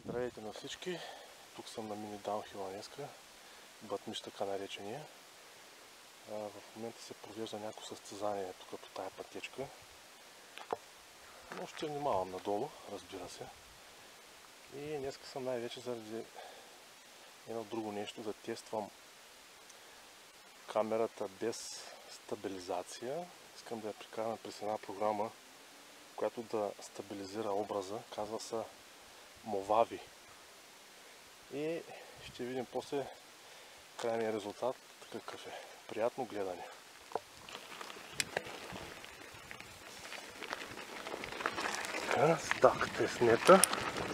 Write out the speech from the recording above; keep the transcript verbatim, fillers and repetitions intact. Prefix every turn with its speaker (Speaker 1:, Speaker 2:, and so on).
Speaker 1: Здравейте на всички! Тук съм на мини даунхила днеска, Батмиш така наречения. В момента се провежда някакво състезание тук по тая пътечка. Но ще внимавам надолу, разбира се. И днеска съм най-вече заради едно друго нещо, да тествам камерата без стабилизация. Искам да я прикарам през една програма, която да стабилизира образа. Казва се Movavi. И ще видим после крайния резултат какъв е. Приятно гледане! Така, стаката е снета.